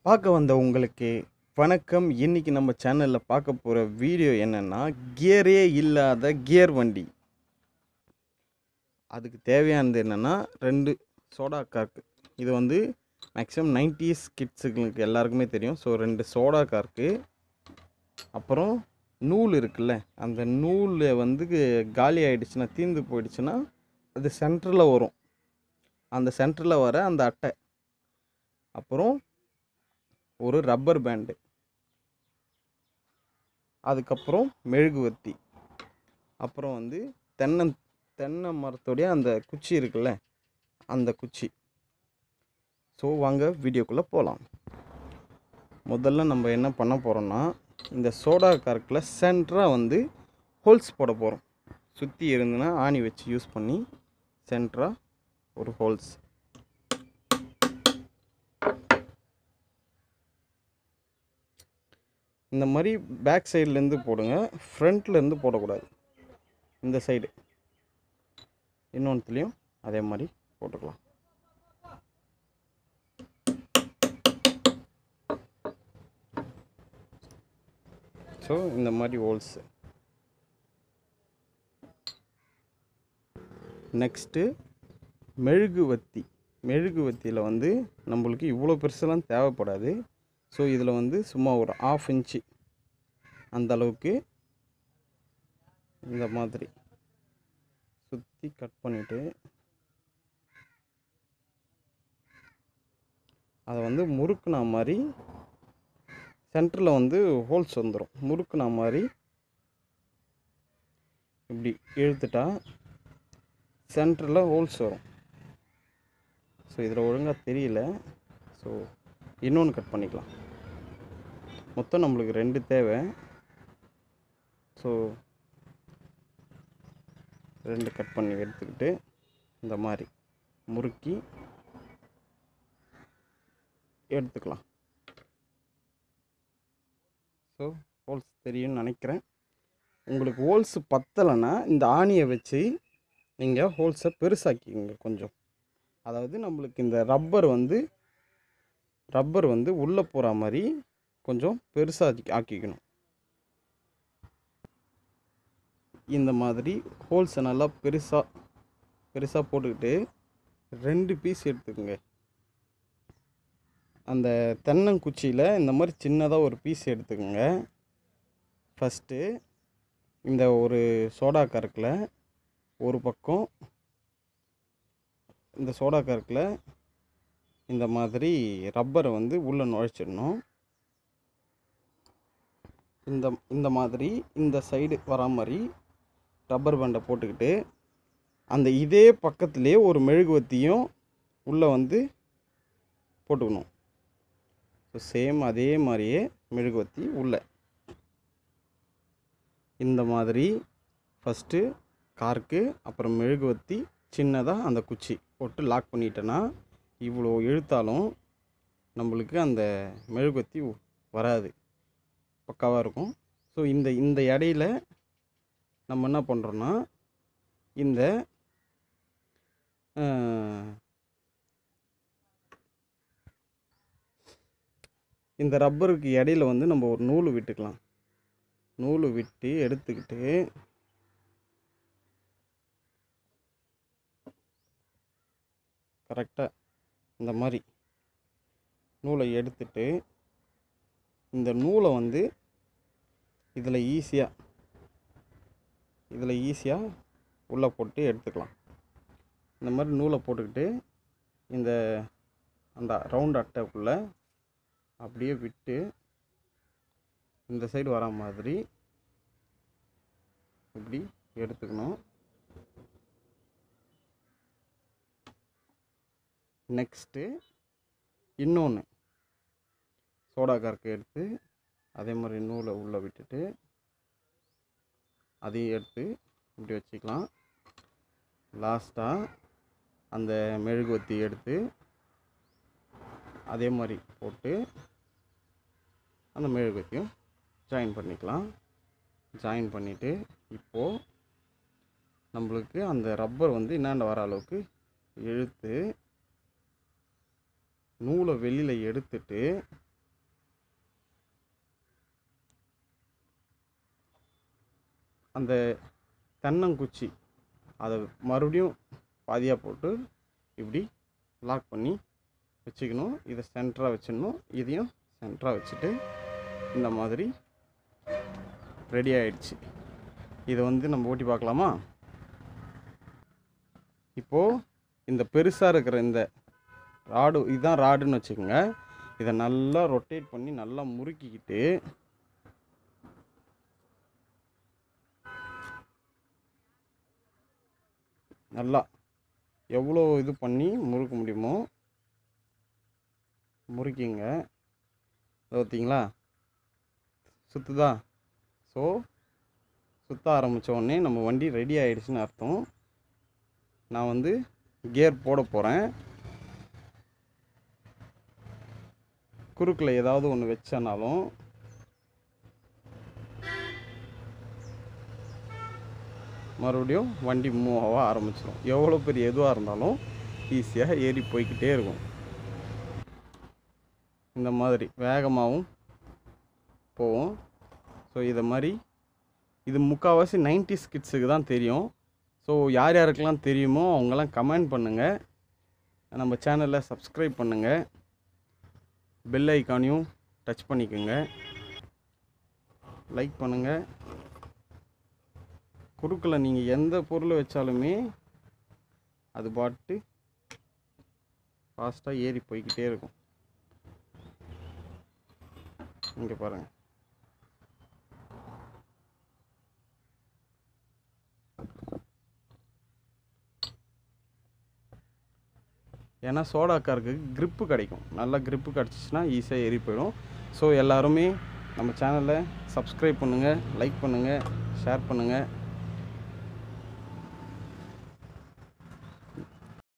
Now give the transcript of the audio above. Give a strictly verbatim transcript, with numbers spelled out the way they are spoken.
பார்க்க வந்த உங்களுக்கு வணக்கம். இன்னைக்கு நம்ம சேனலில் பார்க்க போகிற வீடியோ என்னென்னா, கியரே இல்லாத கியர் வண்டி. அதுக்கு தேவையானது என்னென்னா ரெண்டு சோடா கார்க்கு. இது வந்து மேக்ஸிமம் நைன்டிஸ் கிட்ஸுங்களுக்கு எல்லாருக்குமே தெரியும். ஸோ ரெண்டு சோடா கார்க்கு, அப்புறம் நூல் இருக்குல்ல, அந்த நூலில் வந்து காலி ஆகிடுச்சுன்னா, தீர்ந்து போயிடுச்சுன்னா அது சென்டரில் வரும். அந்த சென்டரில் வர அந்த அட்டை, அப்புறம் ஒரு ரப்பர் பேண்டு, அதுக்கப்புறம் மெழுகுவர்த்தி, அப்புறம் வந்து தென்னை தென்னை மரத்துடைய அந்த குச்சி இருக்குல்ல, அந்த குச்சி. ஸோ வாங்க வீடியோக்குள்ளே போகலாம். முதல்ல நம்ம என்ன பண்ண போகிறோம்னா, இந்த சோடா கார்க்கில் சென்டராக வந்து ஹோல்ஸ் போட போகிறோம். சுற்றி இருந்துன்னா ஆணி வச்சு யூஸ் பண்ணி சென்டராக ஒரு ஹோல்ஸ். இந்த மாதிரி பேக் சைட்லேருந்து போடுங்க, ஃப்ரண்ட்லேருந்து போடக்கூடாது. இந்த சைடு இன்னொன்றுலேயும் அதே மாதிரி போட்டுக்கலாம். ஸோ இந்த மாதிரி ஹோல்ஸு. நெக்ஸ்ட்டு மெழுகுவத்தி. மெழுகுவத்தியில் வந்து நம்மளுக்கு இவ்வளோ பெருசெல்லாம் தேவைப்படாது. ஸோ இதில் வந்து சும்மா ஒரு ஆஃப் இன்ச்சு அந்த அளவுக்கு இந்த மாதிரி சுற்றி கட் பண்ணிவிட்டு அதை வந்து முறுக்குனா மாதிரி சென்டரில் வந்து ஹோல்ஸ் வந்துடும். முறுக்குனா மாதிரி இப்படி இழுத்துட்டா சென்டரில் ஹோல்ஸ் வரும். ஸோ இதில் ஒழுங்காக தெரியல. ஸோ இன்னொன்று கட் பண்ணிக்கலாம். மொத்தம் நம்மளுக்கு ரெண்டு தேவை. ஸோ ரெண்டு கட் பண்ணி எடுத்துக்கிட்டு இந்த மாதிரி முறுக்கி எடுத்துக்கலாம். ஸோ ஹோல்ஸ் தெரியும்னு நினைக்கிறேன். உங்களுக்கு ஹோல்ஸ் பத்தலைன்னா இந்த ஆணியை வச்சு நீங்கள் ஹோல்ஸை பெருசாக்கிங்க கொஞ்சம். அதாவது நம்மளுக்கு இந்த ரப்பர் வந்து ரப்பர் வந்து உள்ளே போகிற மாதிரி கொஞ்சம் பெருசாக ஆக்கிக்கணும். இந்த மாதிரி ஹோல்ஸை நல்லா பெருசாக பெருசாக போட்டுக்கிட்டு ரெண்டு பீஸ் எடுத்துக்கோங்க. அந்த தென்னங்குச்சியில் இந்த மாதிரி சின்னதாக ஒரு பீஸ் எடுத்துக்கோங்க. ஃபஸ்ட்டு இந்த ஒரு சோடா கற்கில் ஒரு பக்கம், இந்த சோடா கற்கில் இந்த மாதிரி ரப்பரை வந்து உள்ளே நுழைச்சிடணும். இந்த இந்த மாதிரி இந்த சைடு வரா மாதிரி ரப்பர் பேண்டை போட்டுக்கிட்டு அந்த இதே பக்கத்துலேயே ஒரு மெழுகுவத்தியும் உள்ளே வந்து போட்டுக்கணும். ஸோ சேம் அதே மாதிரியே மெழுகுவத்தி உள்ளே இந்த மாதிரி ஃபஸ்ட்டு கார்க்கு, அப்புறம் மெழுகுவத்தி, சின்னதாக அந்த குச்சி போட்டு லாக் பண்ணிட்டேன்னா இவ்வளோ இழுத்தாலும் நம்மளுக்கு அந்த மெழுகுவத்தி வராது, பக்காவாக இருக்கும். ஸோ இந்த இந்த இடையில நம்ம என்ன பண்ணுறோன்னா, இந்த இந்த ரப்பருக்கு இடையில வந்து நம்ம ஒரு நூல் விட்டுக்கலாம். நூல் விட்டு எடுத்துக்கிட்டு கரெக்டாக இந்த மாதிரி நூலை எடுத்துட்டு இந்த நூலை வந்து இதில் ஈஸியாக இதில் ஈஸியாக உள்ளே போட்டு எடுத்துக்கலாம். இந்த மாதிரி நூலை போட்டுக்கிட்டு இந்த அந்த ரவுண்ட் அட்டைக்குள்ளே அப்படியே விட்டு இந்த சைடு வரா மாதிரி இப்படி எடுத்துக்கணும். நெக்ஸ்ட்டு இன்னொன்று சோடா கார்க்கு எடுத்து அதே மாதிரி நூலை உள்ளே விட்டுட்டு அதையும் எடுத்து இப்படி வச்சுக்கலாம். லாஸ்ட்டாக அந்த மெழுகுவத்தி எடுத்து அதே மாதிரி போட்டு அந்த மெழுகுவத்தியும் ஜாயின் பண்ணிக்கலாம். ஜாயின் பண்ணிவிட்டு இப்போது நம்மளுக்கு அந்த ரப்பர் வந்து என்னாண்ட வர அளவுக்கு இழுத்து நூலை வெளியில் எடுத்துட்டு அந்த தென்னங்குச்சி அதை மறுபடியும் பாதியாக போட்டு இப்படி லாக் பண்ணி வச்சுக்கணும். இதை சென்டராக வச்சிடணும். இதையும் சென்டராக வச்சுட்டு இந்த மாதிரி ரெடி ஆகிடுச்சு. இதை வந்து நம்ம ஓட்டி பார்க்கலாமா? இப்போது இந்த பெருசாக இருக்கிற இந்த ராடு, இதுதான் ராடுன்னு வச்சுக்கோங்க. இதை நல்லா ரொட்டேட் பண்ணி நல்லா முறுக்கிக்கிட்டு நல்லா எவ்வளோ இது பண்ணி முறுக்க முடியுமோ முறுக்கிங்க. பார்த்தீங்களா சுற்றுதா? ஸோ சுற்ற ஆரம்பித்த உடனே நம்ம வண்டி ரெடி ஆகிடுச்சின்னு அர்த்தம். நான் வந்து கியர் போட போகிறேன். குறுக்கில் ஏதாவது ஒன்று வச்சனாலும் மறுபடியும் வண்டி மூவ் ஆக ஆரம்பிச்சிடும். எவ்வளோ பெரிய எதுவாக இருந்தாலும் ஈஸியாக ஏறி போய்கிட்டே இருக்கும். இந்த மாதிரி வேகமாகவும் போவோம். ஸோ இதை மாதிரி இது முக்கால்வாசி நைன்டிஸ் கிட்ஸுக்கு தான் தெரியும். ஸோ யார் யாருக்கெல்லாம் தெரியுமோ அவங்கெல்லாம் கமெண்ட் பண்ணுங்கள். நம்ம சேனலை சப்ஸ்கிரைப் பண்ணுங்கள். பெல் ஐக்கானையும் டச் பண்ணிக்கோங்க. லைக் பண்ணுங்கள். குறுக்கில் நீங்கள் எந்த பொருளை வச்சாலுமே அது பாட்டு ஃபாஸ்ட்டாக ஏறி போய்கிட்டே இருக்கும். இங்கே பாருங்கள். ஏன்னா சோடா காருக்கு க்ரிப்பு கிடைக்கும். நல்லா க்ரிப்பு கிடச்சிச்சின்னா ஈஸியாக ஏறி போயிடும். ஸோ எல்லாருமே நம்ம சேனலை சப்ஸ்கிரைப் பண்ணுங்கள், லைக் பண்ணுங்கள், ஷேர் பண்ணுங்கள்.